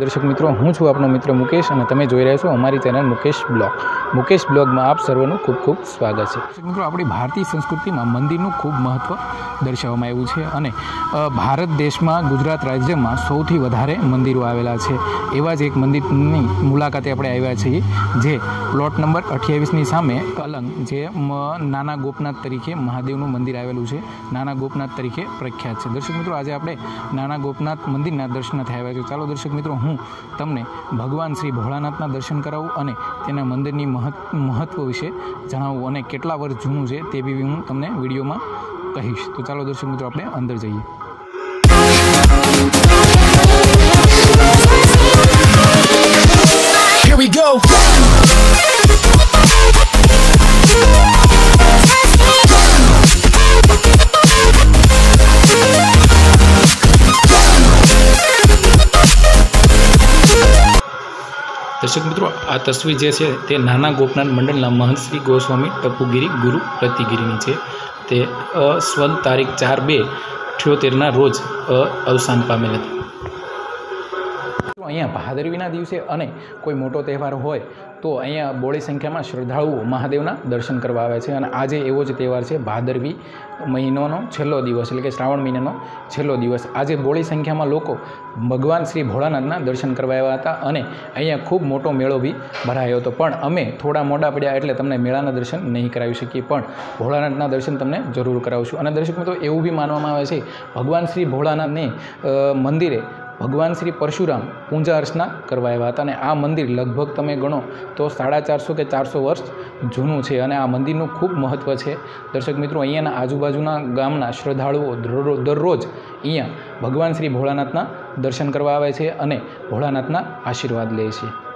दर्शक मित्रों हूँ छूँ आपनो मित्र मुकेश और तमे जोई रह्या छो अमारी चेनल मुकेश ब्लॉग में आप सर्वનું खूब खूब स्वागत है। दर्शक मित्रों अपनी भारतीय संस्कृति में मंदिर खूब महत्व दर्शाववामां आव्युं छे अने भारत देश में गुजरात राज्य में सौथी वधारे मंदिरों आवेला छे एवा ज एक मंदिरनी मुलाकाते आपणे आव्या छीए जे प्लॉट नंबर 28 नी सामे अलंग जे नाना गोपनाथ तरीके महादेवनुं मंदिर आवेलुं छे, नाना गोपनाथ तरीके प्रख्यात है। दर्शक मित्रों आज आपणे नाना गोपनाथ मंदिरना दर्शनार्थे आव्या छीए। चालो दर्शक मित्रों हूँ तमने भगवान श्री भोळानाथना दर्शन करावुं अने तेना मंदिरनी महत्व विषे जणावुं अने केटला वर्ष जूनुं छे ते बी हूँ तमने विडियोमां कहीश। तो चालो दर्शक मित्रों आपणे अंदर जईए। Here we go. दर्शक मित्रों आ तस्वीर जे छे ते नाना गोपनाथ मंडलना महंत श्री गोस्वामी टपुगिरी गुरु प्रतिगिरीनी छे। ते स्वन तारीख 4/2/78 रोज अवसान पामेल हती। अहींया भादरवीना दिवसे अने कोई मोटो तहेवार होय तो अहींया बोળી संख्यामां श्रद्धाळुओ महादेवना दर्शन करवा आवे छे। अने आजे एवो ज तहेवार छे भादरवी महीनोनो छेल्लो दिवस एटले के श्रावण महीनानो छेल्लो दिवस। आजे बोળી संख्यामां लोको भगवान श्री भोळानाथना दर्शन करवा आव्या हता अने अहींया खूब मोटो मेळो बी भरायो हतो। पण अमे थोड़ा मोडा पड्या एटले तमने मेळाना दर्शन नहीं करावी शकीए, पण भोळानाथना दर्शन तमने जरूर करावशुं। अने दर्शक मित्रों एवुं बी मानवामां आवे छे भगवान श्री भोळानाथने मंदिरे भगवान श्री परशुराम पूजा अर्चना करवाया था। आ मंदिर लगभग तमे गणो तो 450 के 400 वर्ष जूनू है और आ मंदिरનું खूब महत्व है। दर्शक मित्रों अहींयाना आजूबाजूना गामना श्रद्धाळुओ दररोज अहींया भगवान श्री भोळानाथना दर्शन करवा आवे छे अने भोळानाथना आशीर्वाद ले छे।